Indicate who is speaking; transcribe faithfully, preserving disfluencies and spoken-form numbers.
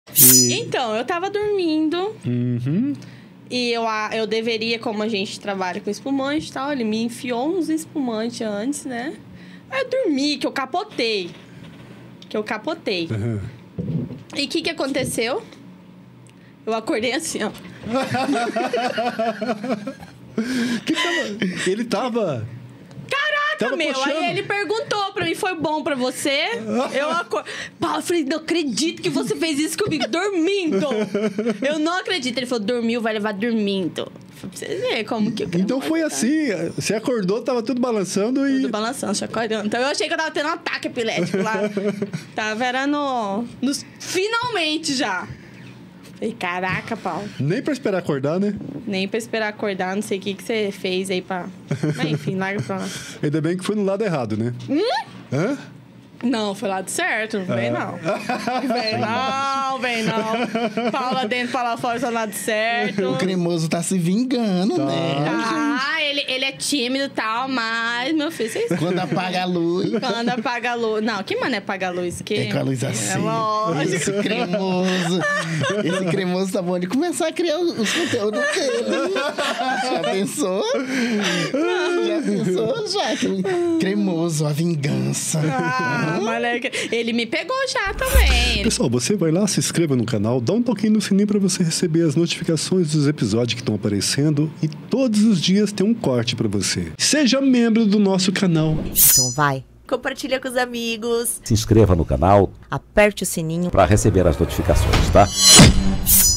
Speaker 1: E...
Speaker 2: Então, eu tava dormindo.
Speaker 1: Uhum.
Speaker 2: E eu, eu deveria, como a gente trabalha com espumante e tal, ele me enfiou uns espumantes antes, né? Aí eu dormi, que eu capotei. Que eu capotei.
Speaker 1: Uhum.
Speaker 2: E o que que aconteceu? Eu acordei assim, ó.
Speaker 1: que tava... Ele tava...
Speaker 2: Caraca,
Speaker 1: tava
Speaker 2: meu.
Speaker 1: coxando.
Speaker 2: Aí ele perguntou pra mim, foi bom pra você? Eu acordei... Paulo, eu falei, não acredito que você fez isso comigo, dormindo. Eu não acredito. Ele falou, dormiu, vai levar dormindo. Pra vocês verem como que...
Speaker 1: Então foi assim, você acordou, tava tudo balançando e...
Speaker 2: Tudo balançando, chacoalhando. Então eu achei que eu tava tendo um ataque epilético lá. Tava era no... Nos... Finalmente já. Falei, caraca, Paulo.
Speaker 1: Nem pra esperar acordar, né?
Speaker 2: Nem pra esperar acordar, não sei o que, que você fez aí pra... Mas enfim, larga pra lá.
Speaker 1: Ainda bem que foi no lado errado, né?
Speaker 2: Hum?
Speaker 1: Hã?
Speaker 2: Não, foi lado certo, não vem não. Vem não, vem não. Paula dentro, Paula fora, só lado certo.
Speaker 3: O cremoso tá se vingando,
Speaker 1: Tá.
Speaker 3: né?
Speaker 2: Ah, ele, ele é tímido e tal, mas, meu filho, vocês...
Speaker 3: Quando apaga a luz.
Speaker 2: Quando apaga a luz... Não, que mano é apagar a luz? Que...
Speaker 3: É com a luz assim.
Speaker 2: É lógico.
Speaker 3: Esse cremoso. Esse cremoso tá bom de começar a criar os conteúdos dele. Já pensou? Já pensou? Já. Cremoso, a vingança.
Speaker 2: Ah, moleque. Ele me pegou já também. Ele...
Speaker 1: Pessoal, você vai lá, se inscreva no canal, dá um toquinho no sininho pra você receber as notificações dos episódios que estão aparecendo e todos os dias tem um corte pra você. Seja membro do nosso canal.
Speaker 4: Então vai, compartilha com os amigos,
Speaker 5: Se inscreva no canal
Speaker 4: aperte o sininho.
Speaker 5: para receber as notificações, tá?